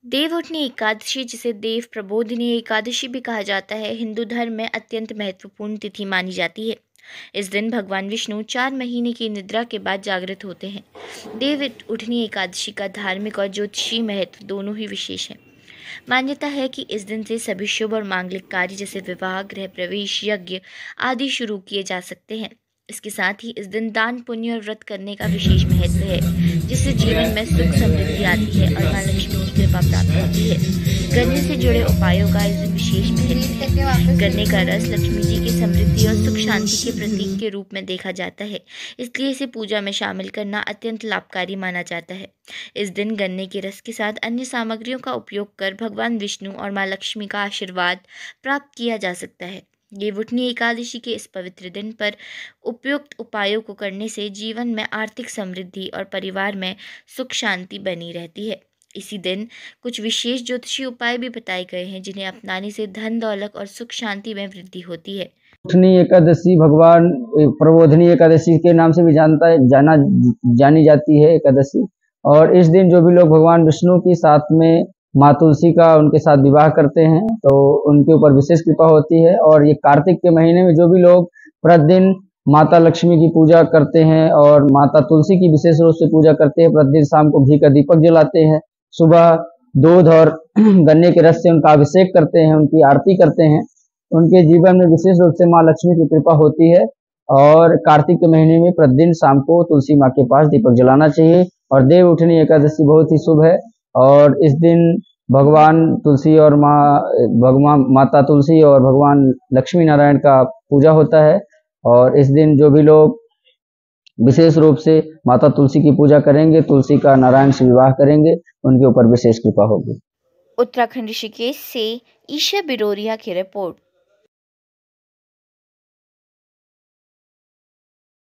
देवउठनी एकादशी, जिसे देव प्रबोधिनी एकादशी भी कहा जाता है, हिंदू धर्म में अत्यंत महत्वपूर्ण तिथि मानी जाती है। इस दिन भगवान विष्णु 4 महीने की निद्रा के बाद जागृत होते हैं। देव उठनी एकादशी का धार्मिक और ज्योतिषीय महत्व दोनों ही विशेष है। मान्यता है कि इस दिन से सभी शुभ और मांगलिक कार्य जैसे विवाह, गृह प्रवेश, यज्ञ आदि शुरू किए जा सकते हैं। इसके साथ ही इस दिन दान, पुण्य और व्रत करने का विशेष महत्व है, जिससे जीवन में सुख समृद्धि आती है और मां लक्ष्मी की कृपा प्राप्त होती है। गन्ने से जुड़े उपायों का इस दिन विशेष महत्व है। गन्ने का रस लक्ष्मी जी की समृद्धि और सुख शांति के प्रतीक के रूप में देखा जाता है, इसलिए इसे पूजा में शामिल करना अत्यंत लाभकारी माना जाता है। इस दिन गन्ने के रस के साथ अन्य सामग्रियों का उपयोग कर भगवान विष्णु और मां लक्ष्मी का आशीर्वाद प्राप्त किया जा सकता है। देवउठनी एकादशी के इस पवित्र दिन पर उपयुक्त उपायों को करने से जीवन में आर्थिक समृद्धि और परिवार में सुख शांति बनी रहती है। इसी दिन कुछ विशेष ज्योतिषीय उपाय भी बताए गए हैं, जिन्हें अपनाने से धन दौलत और सुख शांति में वृद्धि होती है। उठनी एकादशी भगवान प्रबोधिनी एकादशी के नाम से भी जानी जाती है एकादशी। और इस दिन जो भी लोग भगवान विष्णु के साथ में माँ तुलसी का उनके साथ विवाह करते हैं तो उनके ऊपर विशेष कृपा होती है। और ये कार्तिक के महीने में जो भी लोग प्रतिदिन माता लक्ष्मी की पूजा करते हैं और माता तुलसी की विशेष रूप से पूजा करते हैं, प्रतिदिन शाम को घी का दीपक जलाते हैं, सुबह दूध और गन्ने के रस से उनका अभिषेक करते हैं, उनकी आरती करते हैं, उनके जीवन में विशेष रूप से माँ लक्ष्मी की कृपा होती है। और कार्तिक के महीने में प्रतिदिन शाम को तुलसी माँ के पास दीपक जलाना चाहिए। और देव उठनी एकादशी बहुत ही शुभ है और इस दिन भगवान तुलसी और भगवान माता तुलसी और भगवान लक्ष्मी नारायण का पूजा होता है। और इस दिन जो भी लोग विशेष रूप से माता तुलसी की पूजा करेंगे, तुलसी का नारायण से विवाह करेंगे, उनके ऊपर विशेष कृपा होगी। उत्तराखंड ऋषिकेश से ईशा बिरोरिया की रिपोर्ट।